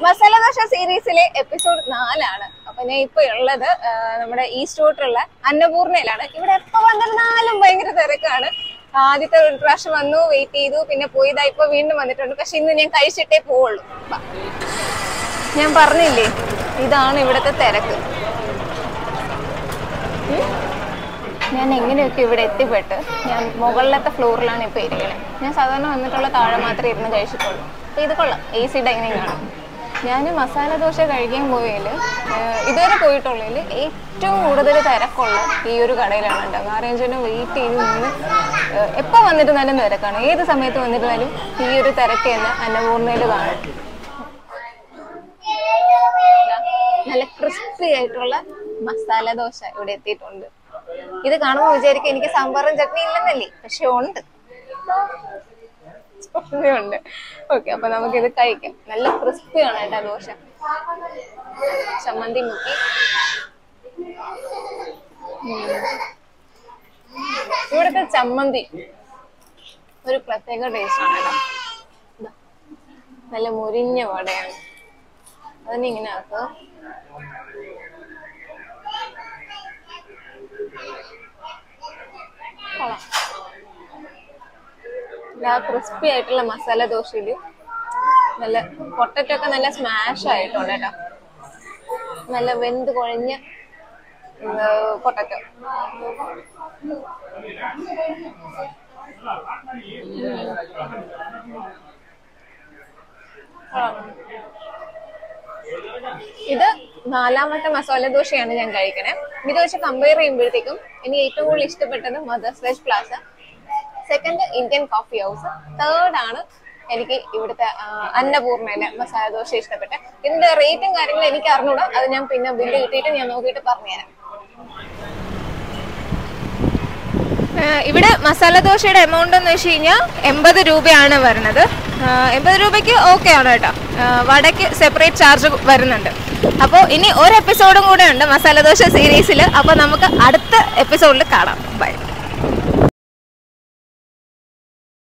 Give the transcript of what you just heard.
മസാല ദോശ സീരീസിലെ എപ്പിസോഡ് 4 ആണ്. അപ്പൊ ഞാൻ ഇപ്പൊ ഉള്ളത് നമ്മുടെ ഈസ്റ്റ് റോട്ടിലുള്ള അന്നപൂർണയിലാണ്. ഇവിടെ എപ്പോ വന്നിരുന്നാലും ഭയങ്കര തിരക്കാണ്. ആദ്യത്തെ ഒരു പ്രാവശ്യം വന്നു, വെയിറ്റ് ചെയ്തു, പിന്നെ പോയതാ, ഇപ്പൊ വീണ്ടും വന്നിട്ടുണ്ട്. പക്ഷെ ഇന്ന് ഞാൻ കഴിച്ചിട്ടേ പോവുള്ളൂ. ഞാൻ പറഞ്ഞില്ലേ, ഇതാണ് ഇവിടുത്തെ തിരക്ക്. ഞാൻ എങ്ങനെയൊക്കെ ഇവിടെ എത്തിപ്പെട്ട് ഞാൻ മുകളിലത്തെ ഫ്ലോറിലാണ് ഇപ്പൊ ഇരിക്കണേ. ഞാൻ സാധാരണ വന്നിട്ടുള്ള താഴെ മാത്രമേ ഇരുന്ന് കഴിച്ചിട്ടുള്ളൂ. അപ്പൊ ഇത് കൊള്ളാം, AC ഡൈനിങ് ആണ്. ഞാൻ മസാല ദോശ കഴിക്കാൻ പോയതിൽ ഇതുവരെ പോയിട്ടുള്ളതിൽ ഏറ്റവും കൂടുതൽ തിരക്കുള്ള ഈ ഒരു കടയിലാണ് ഉണ്ടാകുക. കാരണം വെയിറ്റ് ചെയ്ത് നിന്ന് എപ്പോൾ വന്നിരുന്നാലും തിരക്കാണ്. ഏത് സമയത്ത് വന്നിരുന്നാലും ഈ ഒരു തിരക്ക് തന്നെ അന്നപൂർണയിൽ കാണും. നല്ല ക്രിസ്പി ആയിട്ടുള്ള മസാല ദോശ ഇവിടെ എത്തിയിട്ടുണ്ട്. ഇത് കാണുമ്പോൾ വിചാരിക്കും എനിക്ക് സാമ്പാറും ചട്നി ഇല്ലെന്നല്ലേ, പക്ഷെ ഉണ്ട്. ഉണ്ട്. ഓക്കെ, അപ്പൊ നമുക്കിത് കഴിക്കാം. നല്ല ക്രിസ്പിയാണ് കേട്ടോ ദോശ. ചമ്മന്തി മുക്കി ഇവിടുത്തെ ചമ്മന്തി ഒരു പ്രത്യേക ടേസ്റ്റ് ആണ് കേട്ടോ. നല്ല മുരിഞ്ഞ വടയാണ്. അതിനെ ഇങ്ങനെ ആക്കുക. ക്രിസ്പി ആയിട്ടുള്ള മസാല ദോശയില് നല്ല പൊട്ടറ്റോ ഒക്കെ നല്ല സ്മാഷ് ആയിട്ടുണ്ട് കേട്ടോ. നല്ല വെന്ത് കുഴഞ്ഞ പൊട്ടറ്റോ. ഇത് 4ാമത്തെ മസാല ദോശയാണ് ഞാൻ കഴിക്കണേ. ഇത് വെച്ച് കമ്പയർ ചെയ്യുമ്പോഴത്തേക്കും എനിക്ക് ഏറ്റവും കൂടുതൽ ഇഷ്ടപ്പെട്ടത് mother's veg plaza, second Indian coffee house, third ആണ് എനിക്ക് ഇവിടുത്തെ അന്നപൂർണയിലെ മസാല ദോശ ഇഷ്ടപ്പെട്ടെ. ഇതിന്റെ റേറ്റും കാര്യങ്ങളും എനിക്ക് അറിഞ്ഞൂടാ. അത് ഞാൻ പിന്നെ ബില്ല് കിട്ടിയിട്ട് ഞാൻ നോക്കിയിട്ട് പറഞ്ഞുതരാം. ഇവിടെ മസാല ദോശയുടെ എമൗണ്ട് എന്ന് വെച്ച് കഴിഞ്ഞാൽ 80 രൂപയാണ് വരുന്നത്. 80 രൂപയ്ക്ക് ഓക്കെ ആണ് കേട്ടോ. വടക്ക് സെപ്പറേറ്റ് ചാർജ് വരുന്നുണ്ട്. അപ്പോൾ ഇനി ഒരു എപ്പിസോഡും കൂടെ ഉണ്ട് മസാല ദോശ സീരീസിൽ. അപ്പോൾ നമുക്ക് അടുത്ത എപ്പിസോഡിൽ കാണാം. ബൈ.